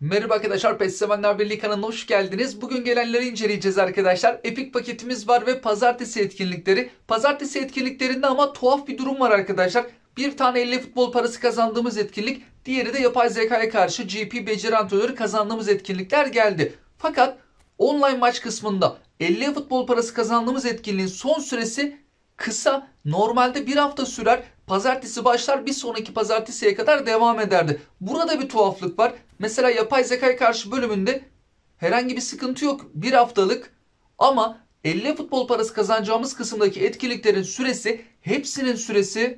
Merhaba arkadaşlar, PES Sevenler Birliği kanalına hoş geldiniz. Bugün gelenleri inceleyeceğiz arkadaşlar. Epic paketimiz var ve pazartesi etkinlikleri. Pazartesi etkinliklerinde ama tuhaf bir durum var arkadaşlar. Bir tane 50 futbol parası kazandığımız etkinlik, diğeri de yapay zekaya karşı GP beceri antrenörü kazandığımız etkinlikler geldi. Fakat online maç kısmında 50 futbol parası kazandığımız etkinliğin son süresi kısa. Normalde bir hafta sürer. Pazartesi başlar, bir sonraki pazartesiye kadar devam ederdi. Burada bir tuhaflık var. Mesela yapay zekaya karşı bölümünde herhangi bir sıkıntı yok. Bir haftalık, ama 50 futbol parası kazanacağımız kısımdaki etkinliklerin süresi, hepsinin süresi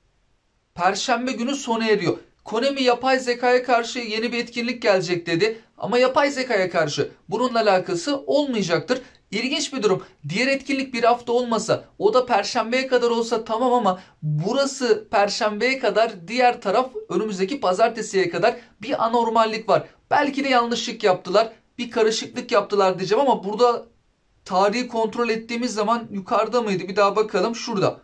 Perşembe günü sona eriyor. Konami yapay zekaya karşı yeni bir etkinlik gelecek dedi. Ama yapay zekaya karşı bununla alakası olmayacaktır. İlginç bir durum. Diğer etkinlik bir hafta olmasa, o da Perşembe'ye kadar olsa tamam, ama burası Perşembe'ye kadar, diğer taraf önümüzdeki Pazartesi'ye kadar bir anormallik var. Belki de yanlışlık yaptılar, bir karışıklık yaptılar diyeceğim, ama burada tarihi kontrol ettiğimiz zaman yukarıda mıydı? Bir daha bakalım, şurada.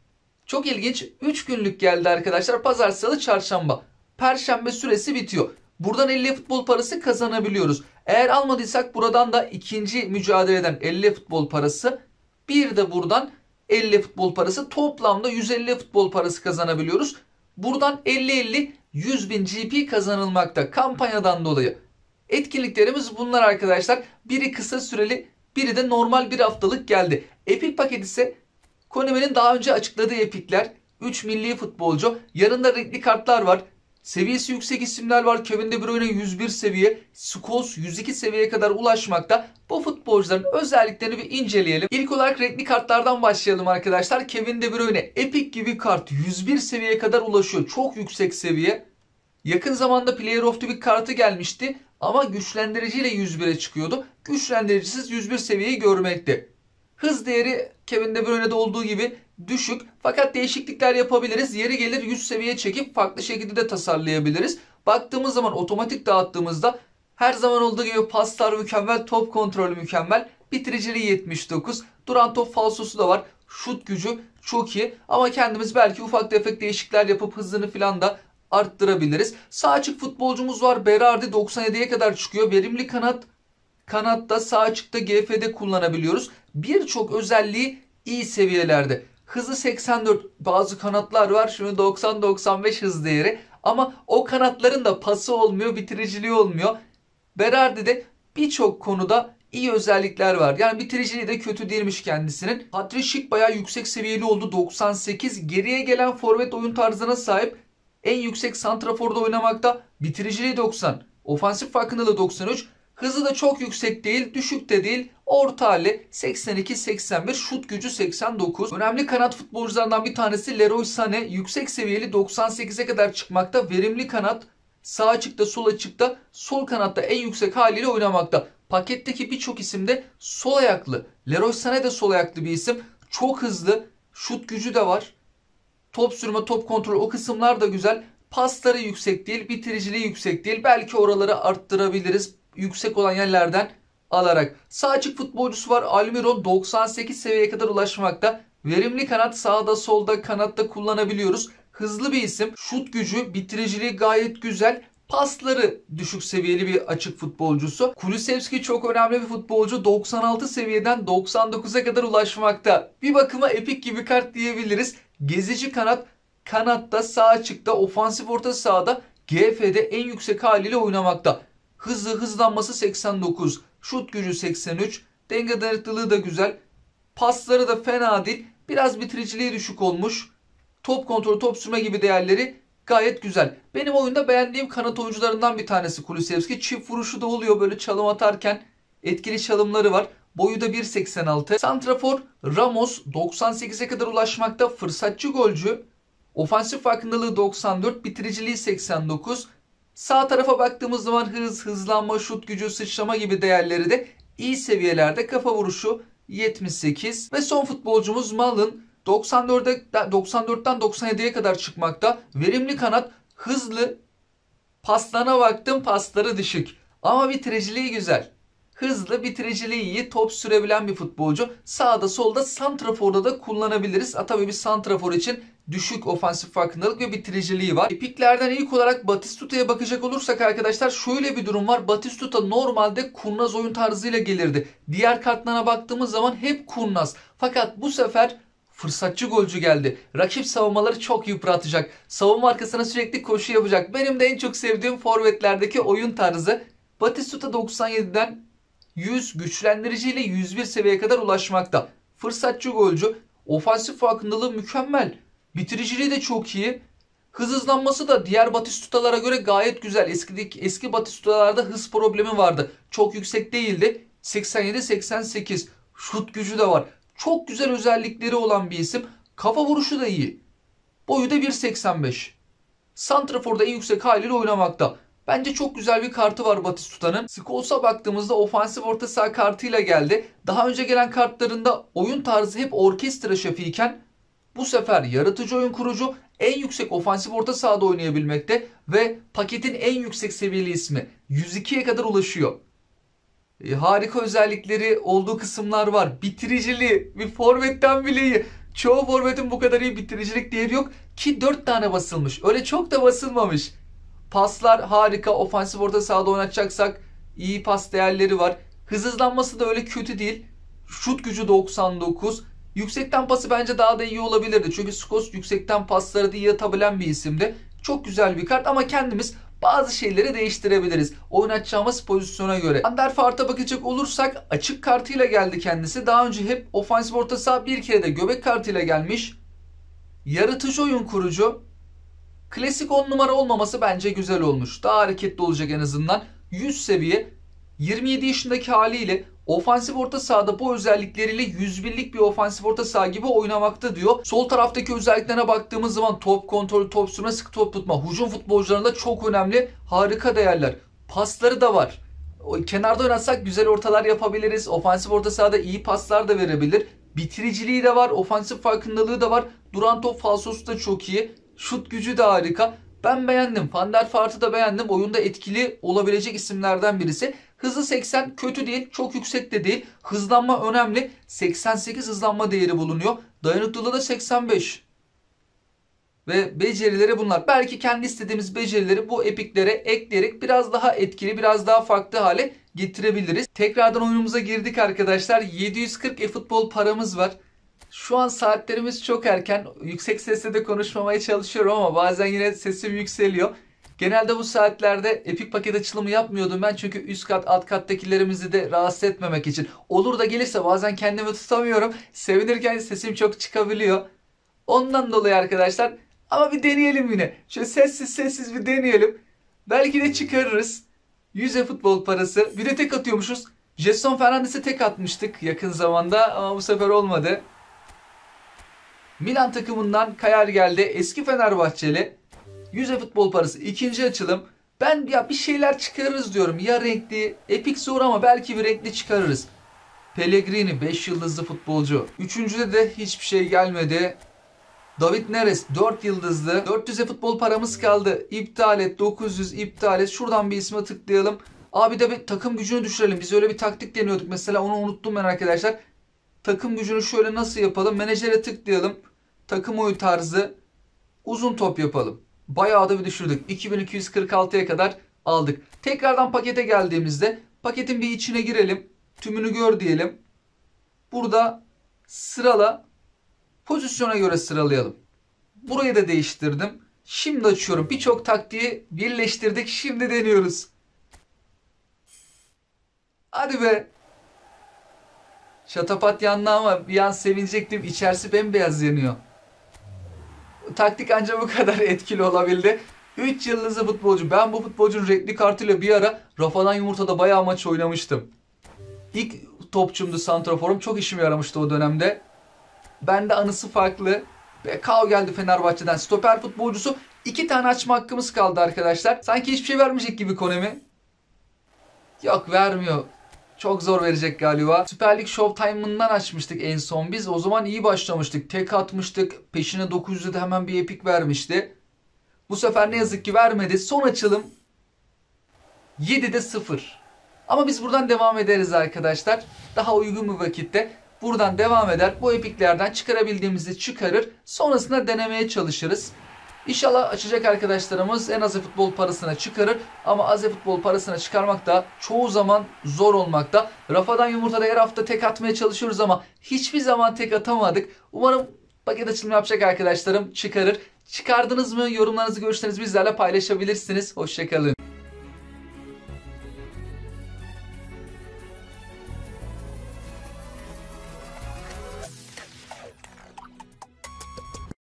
Çok ilginç. 3 günlük geldi arkadaşlar. Pazar, salı, çarşamba. Perşembe süresi bitiyor. Buradan 50 futbol parası kazanabiliyoruz. Eğer almadıysak buradan da ikinci mücadeleden 50 futbol parası. Bir de buradan 50 futbol parası. Toplamda 150 futbol parası kazanabiliyoruz. Buradan 50-50 100 bin GP kazanılmakta kampanyadan dolayı. Etkinliklerimiz bunlar arkadaşlar. Biri kısa süreli, biri de normal bir haftalık geldi. Epic paket ise Konami'nin daha önce açıkladığı epikler. 3 milli futbolcu. Yanında renkli kartlar var. Seviyesi yüksek isimler var. Kevin De Bruyne 101 seviye. Scholes 102 seviyeye kadar ulaşmakta. Bu futbolcuların özelliklerini bir inceleyelim. İlk olarak renkli kartlardan başlayalım arkadaşlar. Kevin De Bruyne epik gibi kart. 101 seviyeye kadar ulaşıyor. Çok yüksek seviye. Yakın zamanda Player of the Week kartı gelmişti. Ama güçlendiriciyle 101'e çıkıyordu. Güçlendiricisiz 101 seviyeyi görmekte. Hız değeri Kevin De Bruyne'de olduğu gibi düşük, fakat değişiklikler yapabiliriz. Yeri gelir 100 seviyeye çekip farklı şekilde de tasarlayabiliriz. Baktığımız zaman otomatik dağıttığımızda her zaman olduğu gibi paslar mükemmel, top kontrolü mükemmel, bitiriciliği 79, duran top falsosu da var. Şut gücü çok iyi, ama kendimiz belki ufak tefek değişiklikler yapıp hızını falan da arttırabiliriz. Sağ açık futbolcumuz var. Berardi 97'ye kadar çıkıyor. Verimli kanat. Kanatta, sağ açıkta, GF'de kullanabiliyoruz. Birçok özelliği iyi seviyelerde. Hızı 84. Bazı kanatlar var. Şunu 90-95 hız değeri. Ama o kanatların da pası olmuyor, bitiriciliği olmuyor. Berardi'de birçok konuda iyi özellikler var. Yani bitiriciliği de kötü değilmiş kendisinin. Patrick bayağı yüksek seviyeli oldu. 98. Geriye gelen forvet oyun tarzına sahip. En yüksek santraforda oynamakta. Bitiriciliği 90. Ofansif farkındalığı 93. Hızı da çok yüksek değil, düşük de değil, orta hali 82-81, şut gücü 89. Önemli kanat futbolcularından bir tanesi Leroy Sané, yüksek seviyeli 98'e kadar çıkmakta. Verimli kanat, sağ açıkta, sol açıkta, sol kanatta en yüksek haliyle oynamakta. Paketteki birçok isim de sol ayaklı. Leroy Sané de sol ayaklı bir isim. Çok hızlı, şut gücü de var. Top sürme, top kontrol, o kısımlar da güzel. Pasları yüksek değil, bitiriciliği yüksek değil. Belki oraları arttırabiliriz yüksek olan yerlerden alarak. Sağ açık futbolcusu var. Almiron 98 seviyeye kadar ulaşmakta. Verimli kanat, sağda solda kanatta kullanabiliyoruz. Hızlı bir isim. Şut gücü, bitiriciliği gayet güzel. Pasları düşük seviyeli bir açık futbolcusu. Kulusevski çok önemli bir futbolcu. 96 seviyeden 99'a kadar ulaşmakta. Bir bakıma epik gibi kart diyebiliriz. Gezici kanat, kanatta, sağ açıkta, ofansif orta sahada, GF'de en yüksek haliyle oynamakta. Hızlanması 89. Şut gücü 83. Denge dayanıklılığı da güzel. Pasları da fena değil. Biraz bitiriciliği düşük olmuş. Top kontrolü, top sürme gibi değerleri gayet güzel. Benim oyunda beğendiğim kanat oyuncularından bir tanesi Kulusevski. Çift vuruşu da oluyor, böyle çalım atarken etkili çalımları var. Boyu da 1.86. Santrafor Ramos 98'e kadar ulaşmakta. Fırsatçı golcü. Ofansif farkındalığı 94. Bitiriciliği 89. Sağ tarafa baktığımız zaman hız, hızlanma, şut gücü, sıçrama gibi değerleri de iyi seviyelerde. Kafa vuruşu 78. Ve son futbolcumuz Malın 94'ten 97'ye kadar çıkmakta. Verimli kanat, hızlı. Paslarına baktım, pasları düşük. Ama bitiriciliği güzel. Hızlı, bitiriciliği iyi, top sürebilen bir futbolcu. Sağda solda santraforda da kullanabiliriz. Tabii bir santrafor için düşük ofansif farkındalık ve bitiriciliği var. Epiklerden ilk olarak Batistuta'ya bakacak olursak arkadaşlar şöyle bir durum var. Batistuta normalde kurnaz oyun tarzıyla gelirdi. Diğer kartlarına baktığımız zaman hep kurnaz. Fakat bu sefer fırsatçı golcü geldi. Rakip savunmaları çok yıpratacak. Savunma arkasına sürekli koşu yapacak. Benim de en çok sevdiğim forvetlerdeki oyun tarzı. Batistuta 97'den 100 güçlendiriciyle 101 seviyeye kadar ulaşmakta. Fırsatçı golcü, ofansif farkındalığı mükemmel. Bitiriciliği de çok iyi. Hız hızlanması da diğer Batistutalara göre gayet güzel. Eski Batistutalarda hız problemi vardı. Çok yüksek değildi. 87-88. Şut gücü de var. Çok güzel özellikleri olan bir isim. Kafa vuruşu da iyi. Boyu da 1.85. Santrafor'da en yüksek haliyle oynamakta. Bence çok güzel bir kartı var Batistuta'nın. Scholes'a baktığımızda ofansif orta saha kartıyla geldi. Daha önce gelen kartlarında oyun tarzı hep orkestra şefi iken bu sefer yaratıcı oyun kurucu, en yüksek ofansif orta sahada oynayabilmekte ve paketin en yüksek seviyeli ismi 102'ye kadar ulaşıyor. Harika özellikleri olduğu kısımlar var. Bitiriciliği bir forvetten bile iyi. Çoğu forvetin bu kadar iyi bitiricilik değeri yok ki 4 tane basılmış. Öyle çok da basılmamış. Paslar harika. Ofansif orta sahada oynatacaksak iyi pas değerleri var. Hız hızlanması da öyle kötü değil. Şut gücü 99. Yüksekten pası bence daha da iyi olabilirdi. Çünkü Skos yüksekten pasları da iyi atabilen bir isimdi. Çok güzel bir kart ama kendimiz bazı şeyleri değiştirebiliriz. Oynatacağımız pozisyona göre. Van der Vaart'a bakacak olursak açık kartıyla geldi kendisi. Daha önce hep ofansif orta saha, bir kere de göbek kartıyla gelmiş. Yaratıcı oyun kurucu. Klasik 10 numara olmaması bence güzel olmuş. Daha hareketli olacak en azından. 100 seviye. 27 yaşındaki haliyle ofansif orta sahada bu özellikleriyle 101'lik bir ofansif orta saha gibi oynamakta diyor. Sol taraftaki özelliklerine baktığımız zaman top kontrolü, top sürme, sık top tutma. Hücum futbolcularında çok önemli. Harika değerler. Pasları da var. Kenarda oynatsak güzel ortalar yapabiliriz. Ofansif orta sahada iyi paslar da verebilir. Bitiriciliği de var. Ofansif farkındalığı da var. Duran top falsosu da çok iyi. Şut gücü de harika. Ben beğendim. Van der Vaart'ı da beğendim. Oyunda etkili olabilecek isimlerden birisi. Hızı 80 kötü değil. Çok yüksek de değil. Hızlanma önemli. 88 hızlanma değeri bulunuyor. Dayanıklılığı da 85. Ve becerileri bunlar. Belki kendi istediğimiz becerileri bu epiklere ekleyerek biraz daha etkili, biraz daha farklı hale getirebiliriz. Tekrardan oyunumuza girdik arkadaşlar. 740 e-futbol paramız var. Şu an saatlerimiz çok erken. Yüksek sesle de konuşmamaya çalışıyorum ama bazen yine sesim yükseliyor. Genelde bu saatlerde epik paket açılımı yapmıyordum ben. Çünkü üst kat alt kattakilerimizi de rahatsız etmemek için. Olur da gelirse bazen kendimi tutamıyorum. Sevinirken sesim çok çıkabiliyor. Ondan dolayı arkadaşlar. Ama bir deneyelim yine. Şöyle sessiz sessiz bir deneyelim. Belki de çıkarırız. 100 futbol parası. Bir de tek atıyormuşuz. Jetson Fernandes'e tek atmıştık yakın zamanda ama bu sefer olmadı. Milan takımından Kayar geldi. Eski Fenerbahçeli. 100 futbol parası. İkinci açılım. Ben ya bir şeyler çıkarırız diyorum. Ya renkli. Epik zor ama belki bir renkli çıkarırız. Pellegrini 5 yıldızlı futbolcu. Üçüncüde de hiçbir şey gelmedi. David Neres 4 yıldızlı. 400 futbol paramız kaldı. İptal et. 900 iptal et. Şuradan bir isme tıklayalım. Abi de bir takım gücünü düşürelim. Biz öyle bir taktik deniyorduk. Mesela onu unuttum ben arkadaşlar. Takım gücünü şöyle nasıl yapalım? Menajere tıklayalım. Takım oyu tarzı. Uzun top yapalım. Bayağı da bir düşürdük. 2246'ya kadar aldık. Tekrardan pakete geldiğimizde paketin bir içine girelim. Tümünü gör diyelim. Burada sırala. Pozisyona göre sıralayalım. Burayı da değiştirdim. Şimdi açıyorum. Birçok taktiği birleştirdik. Şimdi deniyoruz. Hadi be. Şatapat yandı ama bir an sevinecektim. İçerisi bembeyaz yanıyor. Taktik ancak bu kadar etkili olabildi. 3 yıldızlı futbolcu. Ben bu futbolcunun renkli kartıyla bir ara Rafadan Yumurta'da bayağı maç oynamıştım. İlk topçumdu santraforum. Çok işime yaramıştı o dönemde. Bende anısı farklı. Bekao geldi Fenerbahçe'den. Stoper futbolcusu. 2 tane açma hakkımız kaldı arkadaşlar. Sanki hiçbir şey vermeyecek gibi Konami. Yok vermiyor. Çok zor verecek galiba. Süper Lig Showtime'ından açmıştık en son biz. O zaman iyi başlamıştık. Tek atmıştık. Peşine 900'de de hemen bir epik vermişti. Bu sefer ne yazık ki vermedi. Son açılım 7'de 0. Ama biz buradan devam ederiz arkadaşlar. Daha uygun bir vakitte buradan devam eder. Bu epiklerden çıkarabildiğimizi çıkarır. Sonrasında denemeye çalışırız. İnşallah açacak arkadaşlarımız en az futbol parasına çıkarır. Ama az futbol parasına çıkarmak da çoğu zaman zor olmakta. Rafadan Yumurta'da her hafta tek atmaya çalışıyoruz ama hiçbir zaman tek atamadık. Umarım paket açılımı yapacak arkadaşlarım çıkarır. Çıkardınız mı? Yorumlarınızı, görüşlerinizi bizlerle paylaşabilirsiniz. Hoşçakalın.